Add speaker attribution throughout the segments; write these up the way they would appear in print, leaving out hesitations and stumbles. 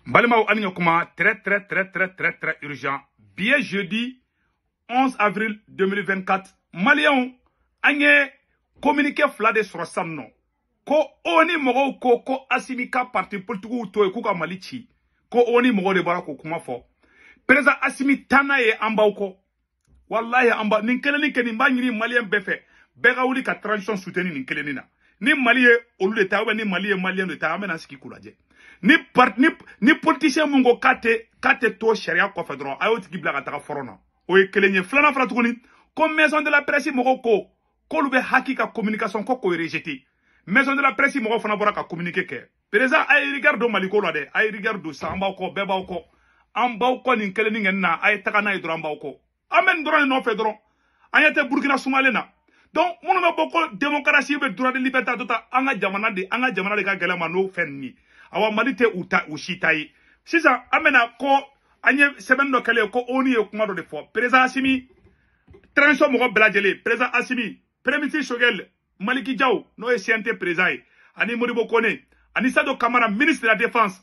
Speaker 1: Balima Aniyokuma, très urgent. Bien jeudi 11 avril 2024, Maliens, Agne communiqué flade sur Samno. Ko oni mogo ko asimika parti politique to ekuka malichi. Ko oni mogo de bara ko kuma fo. Président Assimi Tanaye ambauko. Wallahi amba ninkele ni mbanyiri Malien befe. Bega wuli ka transition soutenir ninkele nina. Ni Malien olu de tawe ni Malien de tawe na ski kulaje. Ni politicien mungo kate to sharia ko fedron ayoti gibla ka taka forona. O ekelenye flana fala tukuni ko maison de la presse mogo ko lube hakika communication ko rejeté. Maison de la presse mogo fana bora ka communiquer ke. Président ay regarde Maliko la de ay regarde sa ambauko bebauko. Ambauko ni nkele ni ngenna ay taka na idro ambauko. Amen droit no fedron. Ayate Burkina Somalena. Donc munu me boko démocratie be droit de liberté tota anga jamana de ka gelama no fenni. Awa malite uta ushitai. Sisa amena ko anye sebendo kele ko oni e kuma do de fo. Président Assimi transition mo bladjele. Président Assimi premier ministre Shogel Maliki Diaw no e CNT président. Ani Modibo Kone, ani Sado Kamara ministre de la défense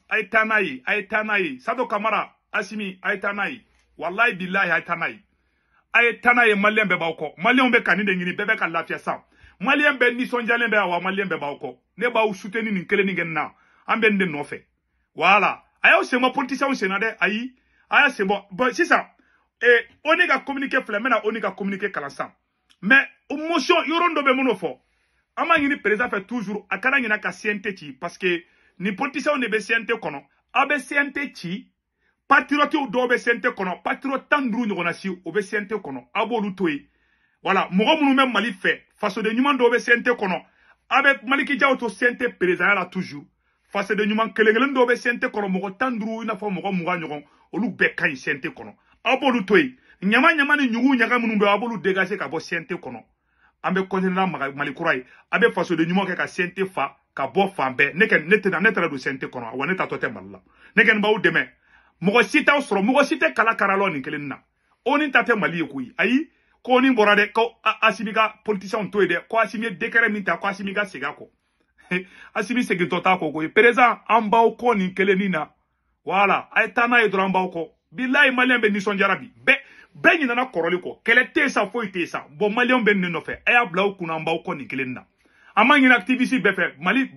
Speaker 1: Aitanaï. Sado Kamara Assimi Aitanaï. Wallahi billahi Aitanaï. Aitanaï Malien be bawko. Malien be kaninde ngini bebe ka lafia sa. Malien be ni sonjalen be awa Malien be bawko. Ne ba u soutenir ni kele ni ngenna. Amben de no fait. Voilà. Ayo c'est moi politicien au Sénat ayi. Aya c'est bon. Bon c'est ça. Et on est qu'à communiquer flamena, on est qu'à communiquer kalansan. Mais motion yorondo be monofo. Ama yini président fait toujours akana yina ka CNT ti parce que ni politicien on be CNT kono. Abe CNT ti patriote ou do be CNT kono. Patriote tandru nyona si o be CNT kono. Abo lutoyi. Voilà, mogo munu même Mali fait face de nyuman do be CNT kono. Abe Maliki Diaw to CNT président là toujours. Face de nyuman kelengelen do be CNT kono mogo tandru ina fo mogo muga nyogon olu be kan CNT kono. Abolu toy nyama ni nyugu nyaga munu be abolu dégager ka bo CNT kono. Ambe kontinent Mali kurai abe face de nyuman ka CNT fa ka bo fambe neken netena do CNT kono wa neta tote malla. Neken ba u deme mogo sita osro mogo sita kala karalo ni kelenna. Oni tate Mali kuyi ayi ko ni borade ko asimika politicien to ede ko asimie décret minta ko asimika sega ko. Assimi segitota ko ko président ambao ko ni kelenina voilà aitana e drambao ko billahi malien be ni sonjarabi be ni nana koroli ko kelete sa fo ite sa bo malien be ni no fe aya blau kuna ambao ko ni kelenina ama ni activiste be fe Mali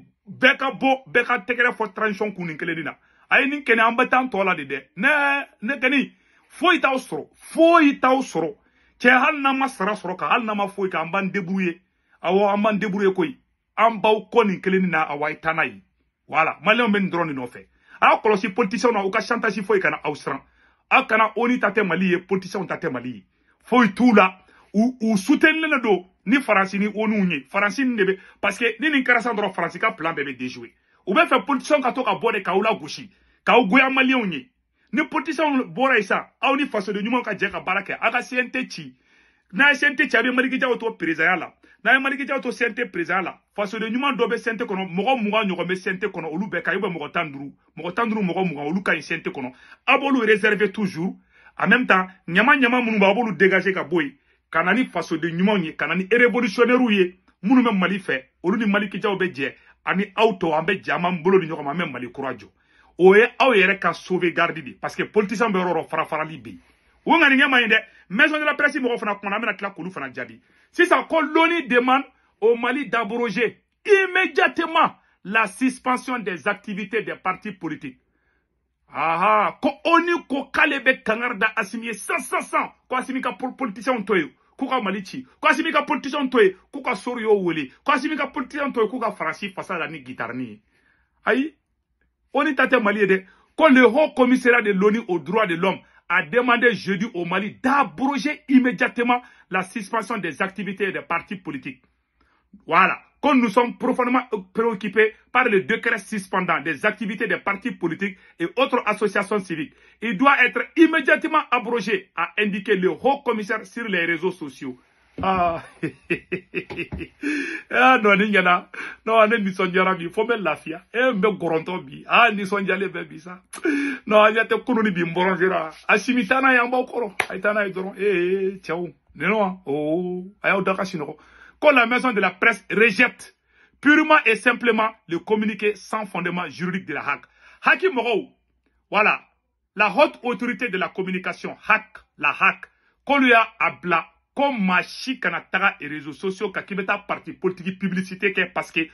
Speaker 1: beka tekere fo transition ku ni kelenina ay ni kene ambatan to la de ne keni fo ita usro che hal na masara soro ka hal na ma fo ka amban débrouiller awo amban débrouiller koy ambao koni keleni na awai tanai. Voilà, malien ben drone no fait. A kolosi politicien na uka chantage foi kana austran. A kana oni tate Mali politicien tate Mali. Foi tout là ou soutenir le do ni France ni onu ni France ni debe parce que ni karasa ndro France ka plan bebe déjouer. Ou ben fait politicien ka to ka bode ka ula gushi. Ka ugoya malien ni. Ni politicien bora isa, a ni face de nyuma ka jeka baraka aka CNT chi. Na CNT chi abi Maliki Diaw to président là. Na Maliki Diaw to CNT président là. Face de nyuma dobe CNT kono mogo muga nyogo me CNT kono olu be ka yobe mogo tandru mogo muga olu ka CNT kono abolu réservé toujours en même temps nyama munu ba abolu dégager ka boy kanani face de nyuma nyi kanani révolutionnaire ye munu me Mali fait olu ni Maliki Diaw be je ani auto ambe jama mbolo ni nyoko ma même Mali courage oye aw yere ka sauvegarde di parce que politicien be roro fara libi wonga ni ngema inde maison de la presse mo fana ko na mena kla ko lu fana jabi si ça colonie demande au Mali d'abroger immédiatement la suspension des activités des partis politiques. Ah, ko oni ko kalebe kangarda Assimi 100 ko Assimi ka politicien toyo ko ka Malichi ko Assimi ka politicien toyo ko ka Sorio wole ko Assimi ka politicien toyo ko ka Francis Fassala ni guitarni. Ayi oni tate Mali de ko le haut commissariat de l'ONU aux droits de l'homme a demandé jeudi au Mali d'abroger immédiatement la suspension des activités des partis politiques. Voilà. Comme nous sommes profondément préoccupés par le décret suspendant des activités des partis politiques et autres associations civiques, il doit être immédiatement abrogé, a indiqué le haut commissaire sur les réseaux sociaux. Ah, non, ni sonjara bi, faut mettre la fia. Me goronto bi, ni sonjale bebi ça. Non, il y a te kono ni bi mboronjera. Assimi tana yamba okoro, aitana idoro. Ciao. Non, ayaw dakasino. Quand la maison de la presse rejette purement et simplement le communiqué sans fondement juridique de la Hague. Haki Moro, voilà, la haute autorité de la communication, la hack, qu'on lui a abla, comme machi kanataga et réseaux sociaux, kakibeta parti politique publicité, parce que,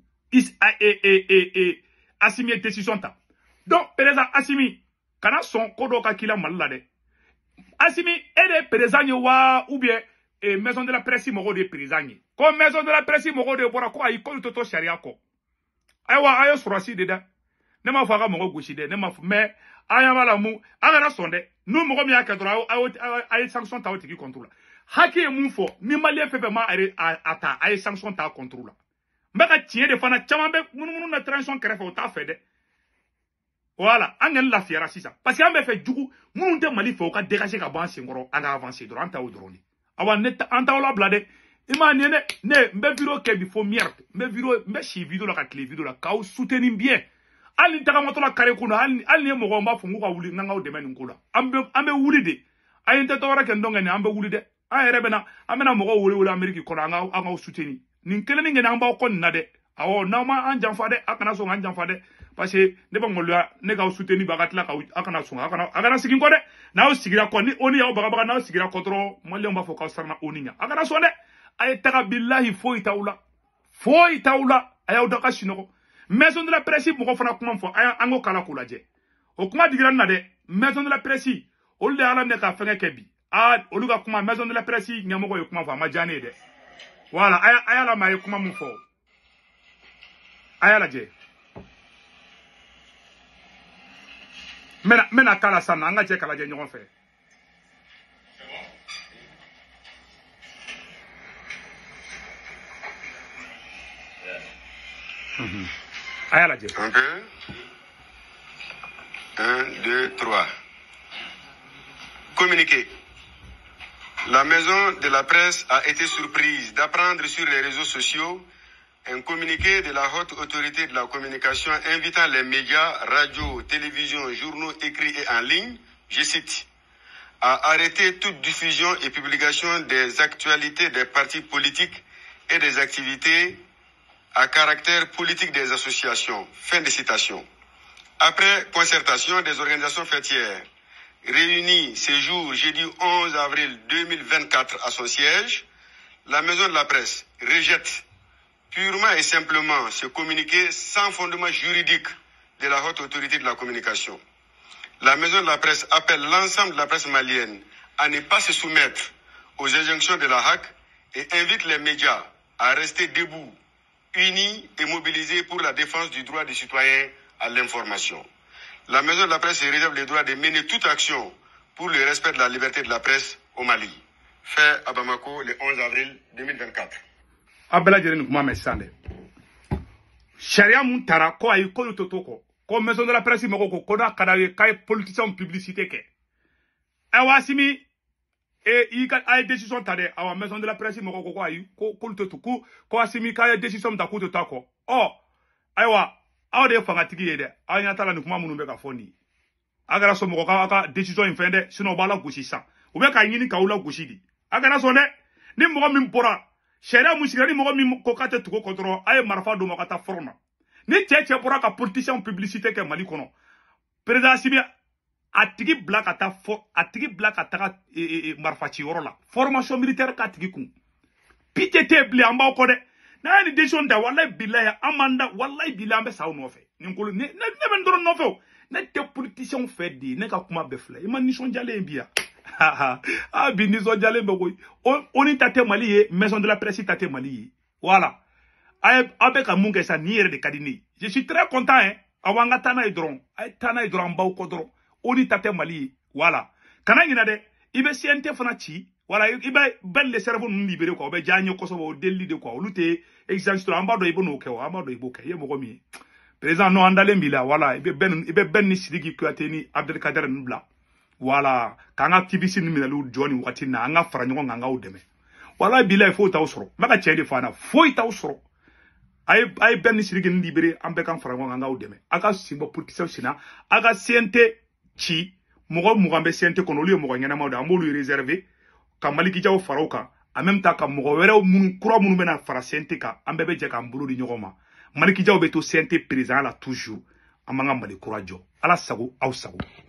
Speaker 1: Assimi est décision ta. Donc, président Assimi, kana son kodo kakila malade. Assimi, est président ou bien, maison de la presse, mogo de président. Comme maison de la presse, mogo de borako, aïe, ko toto sharia ko. Aïwa, aïe, surasi deda. Nema faga mogo gushide, nema mais, aïe, mala mou, agara sonde, nous mogo mi akadra, aïe, sanction ta otiki contrôle. Haki e moun fo, ni malien fefe ma ata, aïe, sanction ta contrôle. Mbaka tiye de fana, chamambe, mounou na transition krefe o ta fede. Voilà, angel la fiera sisa. Parce qu'on me fait du coup, moun te mali faut ka dégager ka ban singoro, aga avancer droit anta o drone. Awa net anta o la blade. Ima ne mbe vidéo ke bi fo merde. Mbe vidéo, mbe chi vidéo la ka clé vidéo la ka ou soutenir bien. Ali taka moto la kare kuna, ali mo gomba fungu ka wuli nanga o demeni nkula. Ambe wuli de. Ayi nte to wara ke ndonga ni ambe wuli de. A rebena, amena mo go wuli Amerique ko anga o soutenir. Nin kele ni ngena amba ko na de. Awo na ma anjan fade, akana so anjan fade. Parce que ne pas ngolwa ne ka soutenir bagatla ka akana sunga akana sigin ko de na o sigira ko ni oni ya baga na o sigira ko tro mo le mba fo ka sarna oninya akana so de ay taga billahi fo itaula ayaw da ka shinoko maison de la presse mo ko fana kuma fo ay ango kala kula je o kuma digira na de maison de la presse o le ala ne ka fenge kebi o luga kuma maison de la presse nyamo ko kuma fo ma jane de voilà ay ala ma kuma mo fo ay ala je Mena kala sana, anga je kala je nyon fe. Aya la je.
Speaker 2: Un peu. 1, 2, 3. Communiqué. La maison de la presse a été surprise d'apprendre sur les réseaux sociaux un communiqué de la haute autorité de la communication invitant les médias, radios, télévisions, journaux écrits et en ligne, je cite, à arrêter toute diffusion et publication des actualités des partis politiques et des activités à caractère politique des associations. Fin de citation. Après concertation des organisations fêtières réunies ce jour, jeudi 11 avril 2024 à son siège, la maison de la presse rejette purement et simplement ce communiqué sans fondement juridique de la haute autorité de la communication. La maison de la presse appelle l'ensemble de la presse malienne à ne pas se soumettre aux injonctions de la HAC et invite les médias à rester debout, unis et mobilisés pour la défense du droit des citoyens à l'information. La maison de la presse se réserve le droit de mener toute action pour le respect de la liberté de la presse au Mali. Fait à Bamako le 11 avril 2024.
Speaker 1: Abela jere kuma mesande sharia mun tara ko ay ko totoko ko maison de la presse moko ko da kadaye kay politicien publicité ke awasimi ika ay décision tade awa maison de la presse moko ko ay ko totoko ko asimi kay décision da ko totako aywa awde fangatigi yede anya tala ni kuma munumbe ka foni agara so moko ka décision infende sino bala gushi sa ube ka nyini ka ula gushidi agara so ne ni moko mimpora Chéria Mouchigani mogo mi kokate tuko kontro aye marfa do makata forma. Ni tche pora ka politicien publicité ke Mali kono. Président Sibia atigi black ata marfa ci woro la. Formation militaire ka atigi kun. Pitete bli amba ko de. Na ni décision da wallahi billahi amanda wallahi billahi ambe saw no fe. Ni ko ne ben doro no fe. Na te politicien fait di ne ka kuma befle. Ima ni son jale mbia. Ah, binizo jale mbogoy. Oni tate Mali ye, maison de la presse tate Mali ye. Voilà. Avec un munge sa niere de kadini. Je suis très content, hein. Awanga tana idron. Ay tana idron mbao kodron. Oni tate Mali ye. Voilà. Kana ngina de, ibe siente fanachi. Voilà, ibe ben le cerveau nous libéré quoi. Obe janyo kosobo deli de quoi. Olute, exagito ambado ibo no ke, ambado ibo ke. Ye mogomi. Président no andale mbila. Voilà, ibe ben ni sidiki kuateni Abdelkader Nbla. Voilà, quand activiste ni minalu Johnny watina anga faranyo nganga udeme. Voilà bila fo ta usro. Maka chende fana fo ta usro. Ay ben sirigi libéré ambe kan faranyo nganga udeme. Aga simbo politicien sina aga siente chi mogo mugambe siente kono liyo mogo ngena mawda amolu réservé ka maliki jaw faroka en même temps ka mogo were mun kura mun bena fara siente ka ambe be je ka mbulu di nyogoma. Maliki jaw be to siente président la toujours. an b'an ka Mali kura jɔ. Ala sago aw sago.